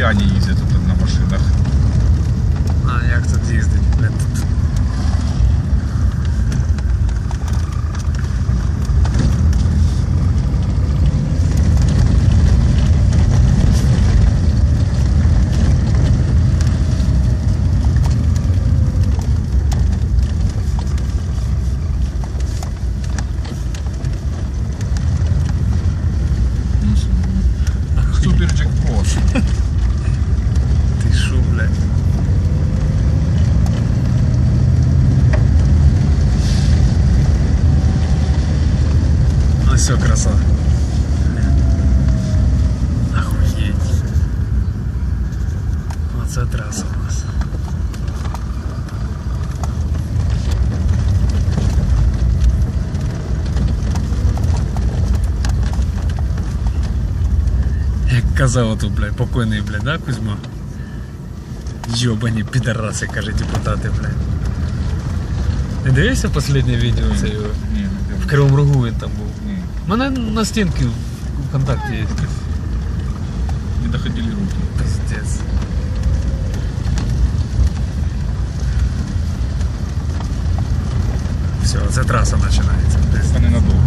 п'яні їздять тут на машинах. А як тут їздить? Тут. Супер джекпот. Ти шо, блядь? Ну все, краса. Охуеть. Оце траса у нас. Як казав ото, блядь, покойний, блядь, да, Кузьма? Йобані підараси, каже, депутати, блядь. Не дивився останнє відео це його? Ні, В Кривому Рогу він там був. ні. У мене на стінці в ВКонтакті є. Не доходили руки. Пиздец. Все, це траса починається. Це ненадовго.